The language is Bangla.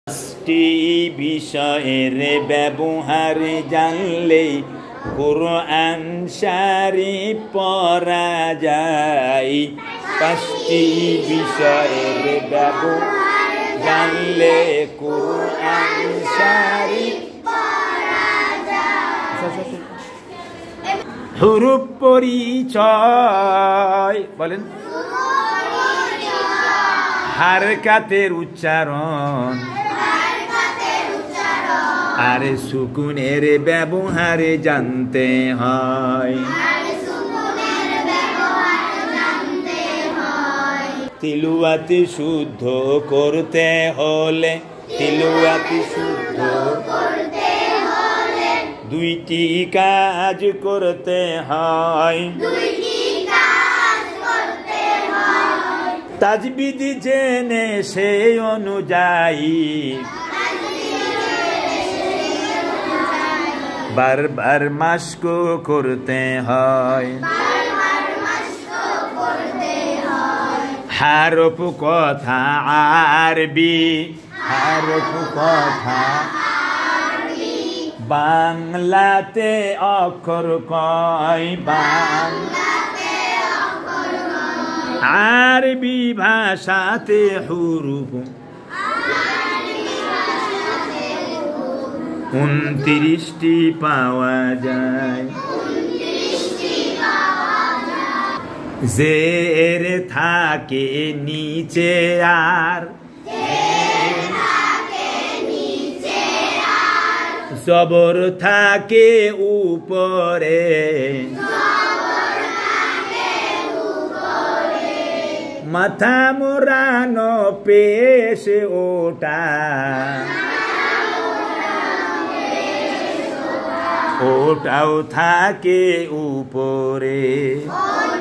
পাঁচটি বিষয়ের ব্যবহার জানলে কোরআন শরীফ পড়া যায়। পাঁচটি বিষয়ের ব্যবহার জানলে কোরআন শরীফ পড়া যায়। হুরুফ পরিচয় বলেন, হারকাতের উচ্চারণ, আরে সুকুনের ব্যবহার জানতে হয়। তিলাওয়াত শুদ্ধ করতে হলে, তিলাওয়াত শুদ্ধ করতে হলে দুইটি কাজ করতে হয়। তাজবিদ জেনে সেই অনুযায়ী বারবার মাস্ক করতে হয়। হারফ কথা আরবি, হারফ কথা বাংলাতে অক্ষর কয়, আরবি ভাষাতে হুরুফ 29টি পাওয়া যায়। জের থাকে নিচে আর জবর থাকে উপরে, মাথা মোড়ানো পেশ ওটা, ওটাও থাকে উপরে।